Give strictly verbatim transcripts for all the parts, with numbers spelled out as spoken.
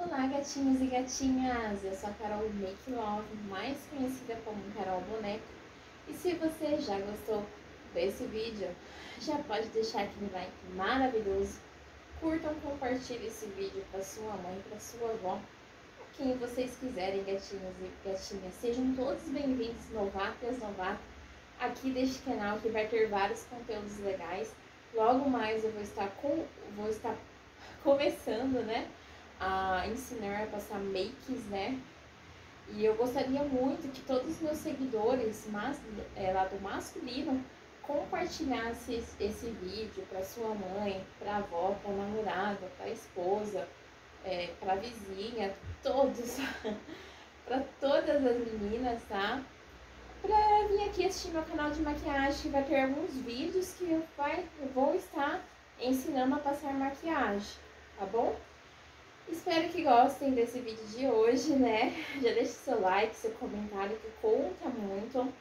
Olá, gatinhos e gatinhas! Eu sou a Carol Make Love, mais conhecida como Carol Boneco. E se você já gostou desse vídeo, já pode deixar aquele like maravilhoso. Curtam, compartilhem esse vídeo para sua mãe, para sua avó, quem vocês quiserem, gatinhos e gatinhas. Sejam todos bem-vindos, novatos e novatas, aqui deste canal que vai ter vários conteúdos legais. Logo mais eu vou estar, com, vou estar começando, né? A ensinar a passar makes, né? E eu gostaria muito que todos os meus seguidores mas, é, lá do masculino compartilhassem esse, esse vídeo para sua mãe, para avó, para namorada, para esposa, é, para vizinha, todos, para todas as meninas, tá? Para vir aqui assistir meu canal de maquiagem, que vai ter alguns vídeos que eu, vai, eu vou estar ensinando a passar maquiagem, tá bom? Espero que gostem desse vídeo de hoje, né? Já deixe seu like, seu comentário, que conta muito.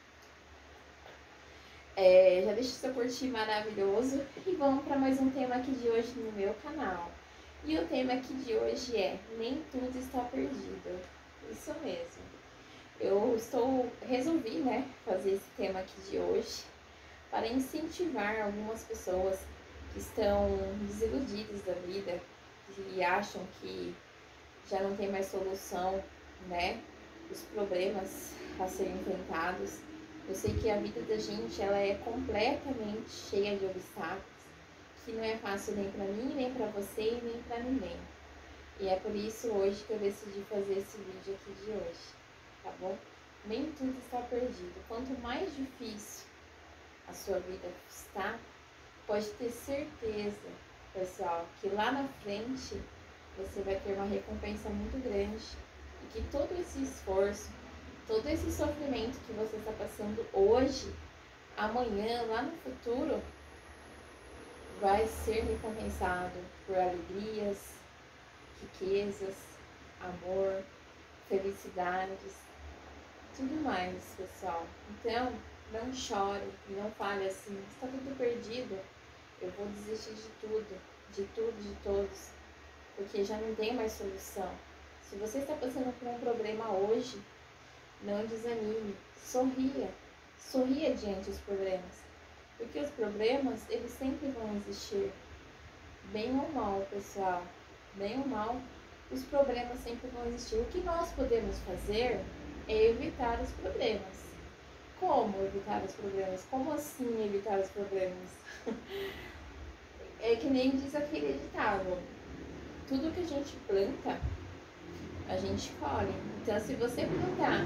É, já deixe seu curtir maravilhoso. E vamos para mais um tema aqui de hoje no meu canal. E o tema aqui de hoje é: nem tudo está perdido. Isso mesmo. Eu estou, resolvi, né, fazer esse tema aqui de hoje para incentivar algumas pessoas que estão desiludidas da vida, e acham que já não tem mais solução, né? Os problemas a serem enfrentados. Eu sei que a vida da gente, ela é completamente cheia de obstáculos, que não é fácil nem pra mim, nem pra você e nem pra ninguém. E é por isso hoje que eu decidi fazer esse vídeo aqui de hoje, tá bom? Nem tudo está perdido. Quanto mais difícil a sua vida está, pode ter certeza, pessoal, que lá na frente você vai ter uma recompensa muito grande e que todo esse esforço, todo esse sofrimento que você está passando hoje, amanhã, lá no futuro, vai ser recompensado por alegrias, riquezas, amor, felicidades, tudo mais, pessoal. Então, não chore e não fale assim: está tudo perdido, eu vou desistir de tudo, de tudo, de todos, porque já não tem mais solução. Se você está passando por um problema hoje, não desanime, sorria, sorria diante dos problemas, porque os problemas, eles sempre vão existir, bem ou mal, pessoal, bem ou mal, os problemas sempre vão existir. O que nós podemos fazer é evitar os problemas. Como evitar os problemas? Como assim evitar os problemas? É que nem diz aquele ditado: tudo que a gente planta, a gente colhe. Então, se você plantar,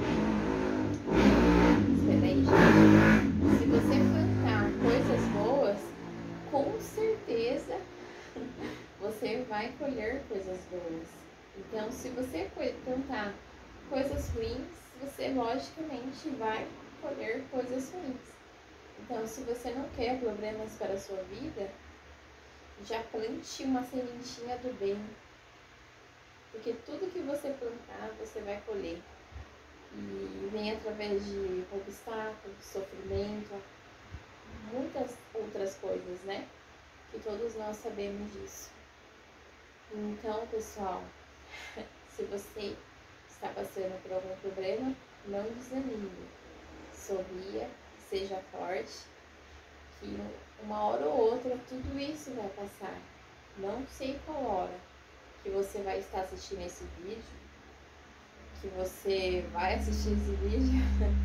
espera aí, gente. Se você plantar coisas boas, com certeza você vai colher coisas boas. Então, se você plantar coisas ruins, você logicamente vai colher coisas ruins. Então, se você não quer problemas para a sua vida, já plante uma sementinha do bem, porque tudo que você plantar, você vai colher. E vem através de obstáculos, sofrimento, muitas outras coisas, né? Que todos nós sabemos disso. Então, pessoal, se você está passando por algum problema, não desanime, sorria, seja forte, que uma hora ou outra tudo isso vai passar. Não sei qual hora que você vai estar assistindo esse vídeo, que você vai assistir esse vídeo,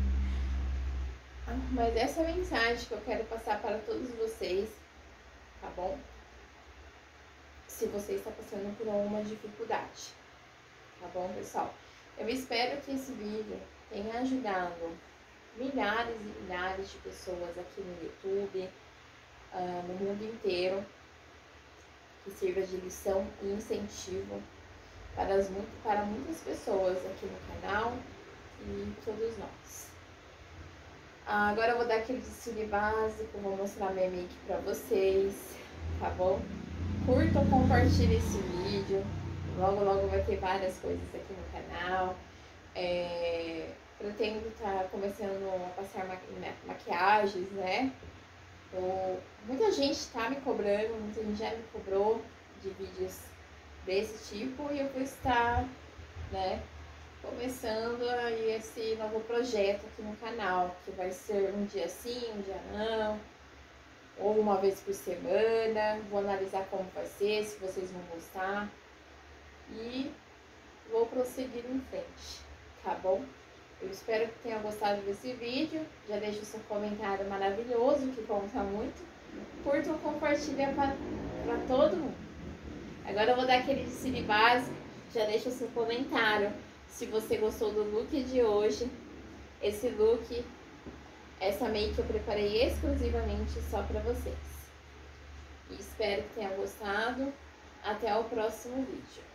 mas essa é a mensagem que eu quero passar para todos vocês, tá bom? Se você está passando por alguma dificuldade, tá bom, pessoal? Eu espero que esse vídeo tenha ajudado milhares e milhares de pessoas aqui no YouTube, uh, no mundo inteiro, que sirva de lição e incentivo para, as, para muitas pessoas aqui no canal e todos nós. Uh, agora eu vou dar aquele desfile básico, vou mostrar minha make para vocês, tá bom? Curtam, compartilhem esse vídeo. Logo, logo vai ter várias coisas aqui no canal. É, pretendo estar tá começando a passar maqui maquiagens, né? Eu, muita gente está me cobrando, muita gente já me cobrou de vídeos desse tipo e eu vou estar, né, começando aí esse novo projeto aqui no canal, que vai ser um dia sim, um dia não, ou uma vez por semana. Vou analisar como vai ser, se vocês vão gostar e vou prosseguir em frente, tá bom? Eu espero que tenham gostado desse vídeo. Já deixa o seu comentário maravilhoso, que conta muito. Curta ou compartilha para todo mundo. Agora eu vou dar aquele de básico. Já deixa o seu comentário se você gostou do look de hoje. Esse look, essa make eu preparei exclusivamente só para vocês. E espero que tenham gostado. Até o próximo vídeo.